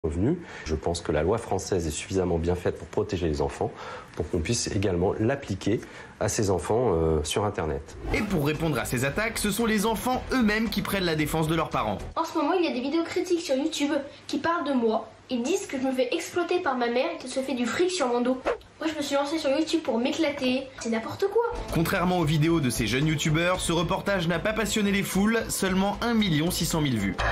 Revenus. Je pense que la loi française est suffisamment bien faite pour protéger les enfants, pour qu'on puisse également l'appliquer à ces enfants sur Internet. Et pour répondre à ces attaques, ce sont les enfants eux-mêmes qui prennent la défense de leurs parents. En ce moment, il y a des vidéos critiques sur YouTube qui parlent de moi. Ils disent que je me fais exploiter par ma mère et qu'elle se fait du fric sur mon dos. Moi, je me suis lancée sur YouTube pour m'éclater. C'est n'importe quoi. Contrairement aux vidéos de ces jeunes youtubeurs, ce reportage n'a pas passionné les foules, seulement 1 600 000 vues.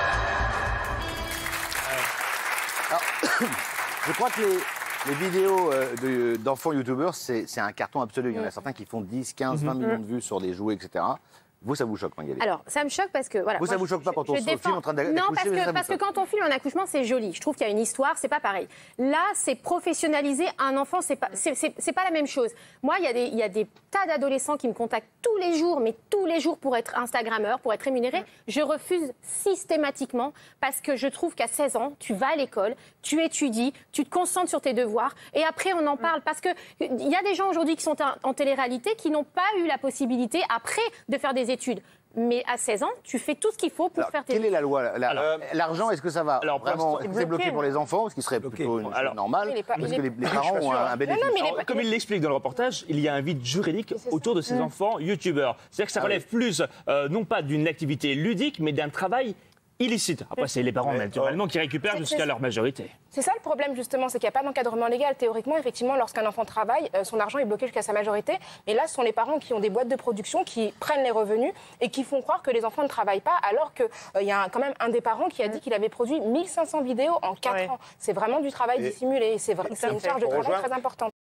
Alors, je crois que les vidéos d'enfants youtubeurs, c'est un carton absolu. Il y en a certains qui font 10, 15, 20 millions de vues sur des jouets, etc. Vous, ça vous choque, Magali? Alors, ça me choque parce que... Voilà, vous, ça vous choque pas quand on se filme en train d'accoucher? Non, parce que quand on filme un accouchement, c'est joli. Je trouve qu'il y a une histoire, c'est pas pareil. Là, c'est professionnaliser un enfant, c'est pas la même chose. Moi, il y a des tas d'adolescents qui me contactent tous les jours, mais tous les jours pour être Instagrammeur, pour être rémunéré. Je refuse systématiquement parce que je trouve qu'à 16 ans, tu vas à l'école, tu étudies, tu te concentres sur tes devoirs et après, on en parle. Parce qu'il y a des gens aujourd'hui qui sont en télé-réalité qui n'ont pas eu la possibilité, après, de faire des études. Mais à 16 ans, tu fais tout ce qu'il faut pour faire tes études. Quelle est la loi? L'argent, est-ce que ça va vraiment être bloqué pour les enfants, ce qui serait plutôt normal? Parce que les parents ont un bénéfice. Comme il l'explique dans le reportage, il y a un vide juridique autour de ces enfants youtubeurs. C'est-à-dire que ça relève plus, non pas d'une activité ludique, mais d'un travail illicite. Après, c'est les parents, naturellement, qui récupèrent jusqu'à leur majorité. C'est ça le problème, justement, c'est qu'il n'y a pas d'encadrement légal. Théoriquement, effectivement, lorsqu'un enfant travaille, son argent est bloqué jusqu'à sa majorité. Mais là, ce sont les parents qui ont des boîtes de production, qui prennent les revenus et qui font croire que les enfants ne travaillent pas, alors qu'il y a quand même un des parents qui a dit qu'il avait produit 1500 vidéos en 4 ans. C'est vraiment du travail dissimulé. C'est une charge de travail très importante.